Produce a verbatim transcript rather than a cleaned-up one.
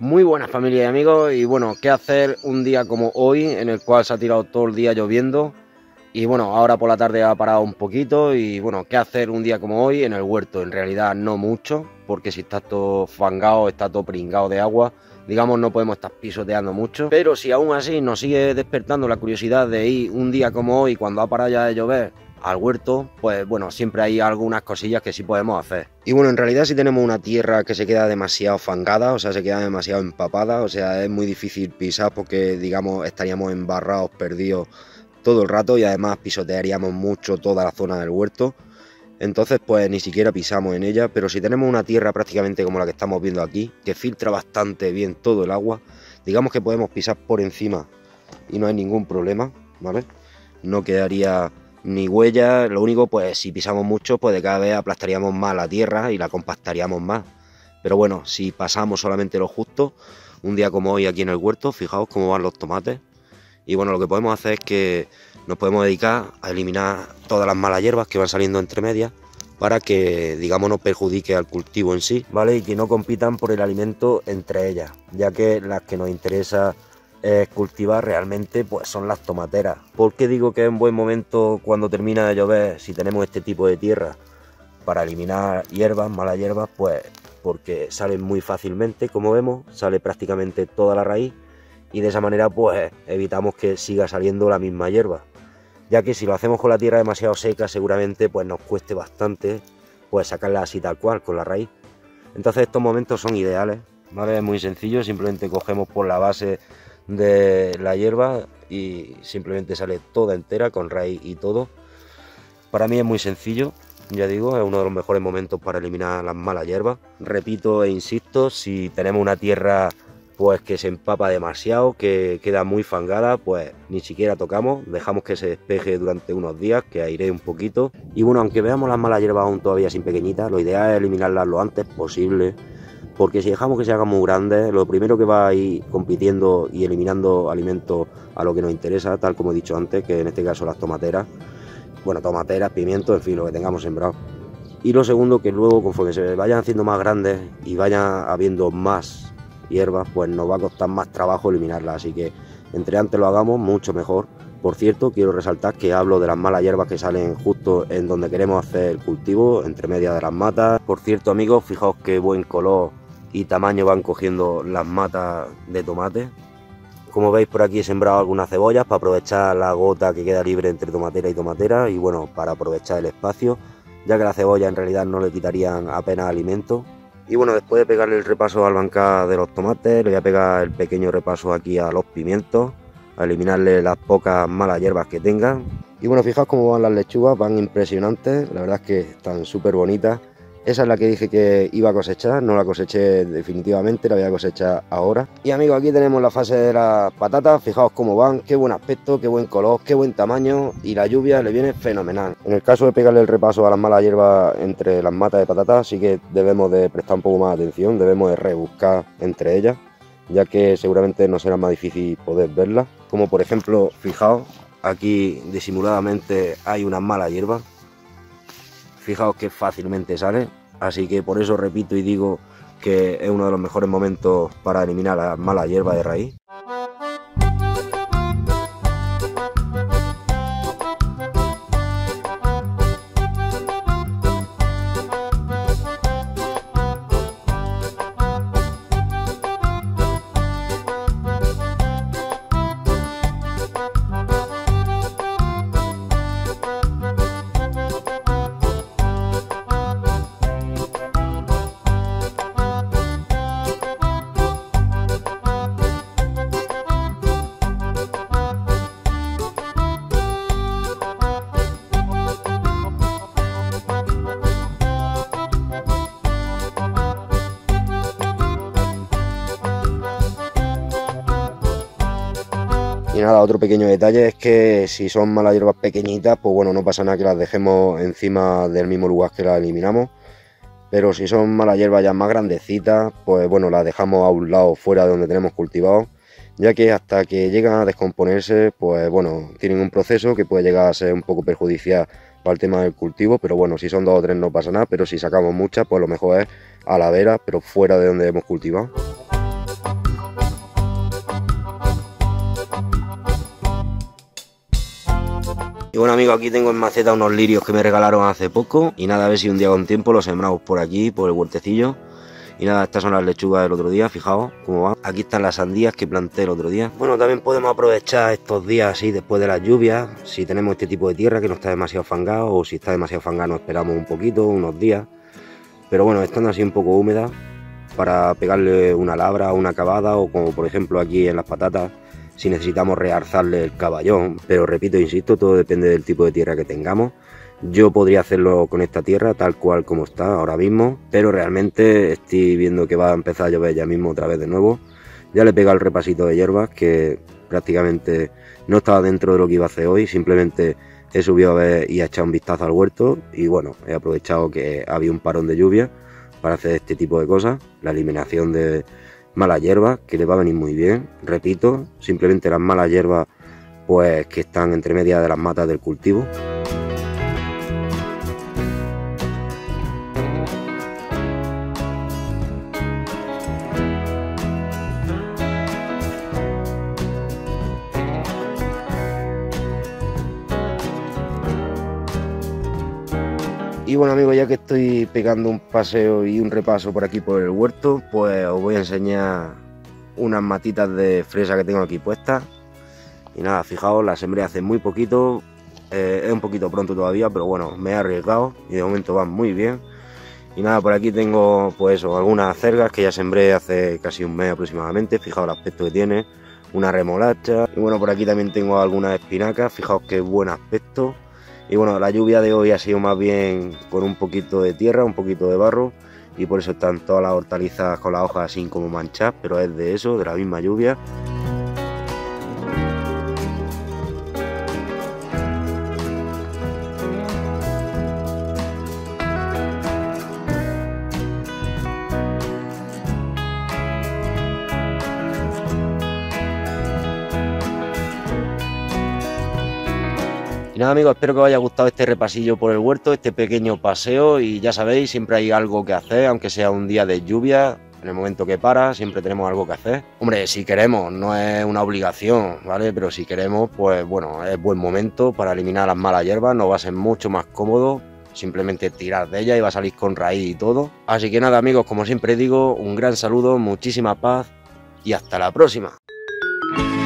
Muy buenas familia y amigos, y bueno, ¿qué hacer un día como hoy en el cual se ha tirado todo el día lloviendo? Y bueno, ahora por la tarde ha parado un poquito y bueno, ¿qué hacer un día como hoy en el huerto? En realidad no mucho, porque si está todo fangado, está todo pringado de agua, digamos no podemos estar pisoteando mucho. Pero si aún así nos sigue despertando la curiosidad de ir un día como hoy, cuando ha parado ya de llover, al huerto, pues bueno, siempre hay algunas cosillas que sí podemos hacer. Y bueno, en realidad si tenemos una tierra que se queda demasiado fangada, o sea, se queda demasiado empapada, o sea, es muy difícil pisar porque, digamos, estaríamos embarrados, perdidos todo el rato y además pisotearíamos mucho toda la zona del huerto. Entonces, pues ni siquiera pisamos en ella, pero si tenemos una tierra prácticamente como la que estamos viendo aquí, que filtra bastante bien todo el agua, digamos que podemos pisar por encima y no hay ningún problema, ¿vale? No quedaría ni huella, lo único pues si pisamos mucho pues de cada vez aplastaríamos más la tierra y la compactaríamos más, pero bueno, si pasamos solamente lo justo, un día como hoy aquí en el huerto, fijaos cómo van los tomates. Y bueno, lo que podemos hacer es que nos podemos dedicar a eliminar todas las malas hierbas que van saliendo entre medias para que, digamos, no perjudique al cultivo en sí, ¿vale? Y que no compitan por el alimento entre ellas, ya que las que nos interesa es cultivar realmente pues son las tomateras. ¿Por qué digo que es un buen momento cuando termina de llover si tenemos este tipo de tierra para eliminar hierbas, malas hierbas? Pues porque salen muy fácilmente, como vemos, sale prácticamente toda la raíz y de esa manera pues evitamos que siga saliendo la misma hierba, ya que si lo hacemos con la tierra demasiado seca seguramente pues nos cueste bastante pues sacarla así tal cual con la raíz. Entonces estos momentos son ideales, ¿vale? Es muy sencillo, simplemente cogemos por la base de la hierba y simplemente sale toda entera con raíz y todo. Para mí es muy sencillo, ya digo, es uno de los mejores momentos para eliminar las malas hierbas. Repito e insisto, si tenemos una tierra pues que se empapa demasiado, que queda muy fangada, pues ni siquiera tocamos, dejamos que se despeje durante unos días, que airee un poquito. Y bueno, aunque veamos las malas hierbas aún todavía sin pequeñitas, lo ideal es eliminarlas lo antes posible, porque si dejamos que se hagan muy grandes, lo primero que va a ir compitiendo y eliminando alimentos a lo que nos interesa, tal como he dicho antes, que en este caso las tomateras, bueno, tomateras, pimientos, en fin, lo que tengamos sembrado. Y lo segundo, que luego conforme se vayan haciendo más grandes y vayan habiendo más hierbas, pues nos va a costar más trabajo eliminarlas, así que entre antes lo hagamos, mucho mejor. Por cierto, quiero resaltar que hablo de las malas hierbas que salen justo en donde queremos hacer el cultivo, entre medias de las matas. Por cierto, amigos, fijaos qué buen color y tamaño van cogiendo las matas de tomate. Como veis, por aquí he sembrado algunas cebollas para aprovechar la gota que queda libre entre tomatera y tomatera y bueno, para aprovechar el espacio, ya que las cebollas en realidad no le quitarían apenas alimento. Y bueno, después de pegarle el repaso al bancal de los tomates, le voy a pegar el pequeño repaso aquí a los pimientos, a eliminarle las pocas malas hierbas que tengan. Y bueno, fijaos cómo van las lechugas, van impresionantes, la verdad es que están súper bonitas. Esa es la que dije que iba a cosechar, no la coseché definitivamente, la voy a cosechar ahora. Y amigos, aquí tenemos la fase de las patatas, fijaos cómo van, qué buen aspecto, qué buen color, qué buen tamaño y la lluvia le viene fenomenal. En el caso de pegarle el repaso a las malas hierbas entre las matas de patatas, sí que debemos de prestar un poco más de atención, debemos de rebuscar entre ellas, ya que seguramente nos será más difícil poder verlas. Como por ejemplo, fijaos, aquí disimuladamente hay unas malas hierbas. Fijaos que fácilmente sale, así que por eso repito y digo que es uno de los mejores momentos para eliminar las malas hierbas de raíz. Y nada, otro pequeño detalle es que si son malas hierbas pequeñitas, pues bueno, no pasa nada que las dejemos encima del mismo lugar que las eliminamos. Pero si son malas hierbas ya más grandecitas, pues bueno, las dejamos a un lado fuera de donde tenemos cultivado, ya que hasta que llegan a descomponerse, pues bueno, tienen un proceso que puede llegar a ser un poco perjudicial para el tema del cultivo, pero bueno, si son dos o tres no pasa nada, pero si sacamos muchas, pues lo mejor es a la vera, pero fuera de donde hemos cultivado. bueno amigos, aquí tengo en maceta unos lirios que me regalaron hace poco. Y nada, a ver si un día con tiempo los sembramos por aquí, por el huertecillo. Y nada, estas son las lechugas del otro día, fijaos cómo van. Aquí están las sandías que planté el otro día. Bueno, también podemos aprovechar estos días así después de las lluvias. Si tenemos este tipo de tierra que no está demasiado fangado, o si está demasiado fangado nos esperamos un poquito, unos días. Pero bueno, estando así un poco húmedas, para pegarle una labra, una cavada, o como por ejemplo aquí en las patatas, si necesitamos realzarle el caballón. Pero repito, insisto, todo depende del tipo de tierra que tengamos. Yo podría hacerlo con esta tierra tal cual como está ahora mismo, pero realmente estoy viendo que va a empezar a llover ya mismo otra vez de nuevo. Ya le he pegado el repasito de hierbas, que prácticamente no estaba dentro de lo que iba a hacer hoy, simplemente he subido a ver y a echar un vistazo al huerto y bueno, he aprovechado que había un parón de lluvia para hacer este tipo de cosas, la eliminación de malas hierbas, que le va a venir muy bien. Repito, simplemente las malas hierbas pues que están entre medias de las matas del cultivo. Y bueno amigos, ya que estoy pegando un paseo y un repaso por aquí por el huerto, pues os voy a enseñar unas matitas de fresa que tengo aquí puestas. Y nada, fijaos, las sembré hace muy poquito, eh, es un poquito pronto todavía, pero bueno, me he arriesgado y de momento van muy bien. Y nada, por aquí tengo pues eso, algunas acelgas que ya sembré hace casi un mes aproximadamente, fijaos el aspecto que tiene, una remolacha. Y bueno, por aquí también tengo algunas espinacas, fijaos qué buen aspecto. Y bueno, la lluvia de hoy ha sido más bien con un poquito de tierra, un poquito de barro, y por eso están todas las hortalizas con las hojas así como manchadas, pero es de eso, de la misma lluvia. Y nada amigos, espero que os haya gustado este repasillo por el huerto, este pequeño paseo, y ya sabéis, siempre hay algo que hacer, aunque sea un día de lluvia, en el momento que para, siempre tenemos algo que hacer. Hombre, si queremos, no es una obligación, ¿vale? Pero si queremos, pues bueno, es buen momento para eliminar las malas hierbas, nos va a ser mucho más cómodo simplemente tirar de ella y va a salir con raíz y todo. Así que nada amigos, como siempre digo, un gran saludo, muchísima paz y hasta la próxima.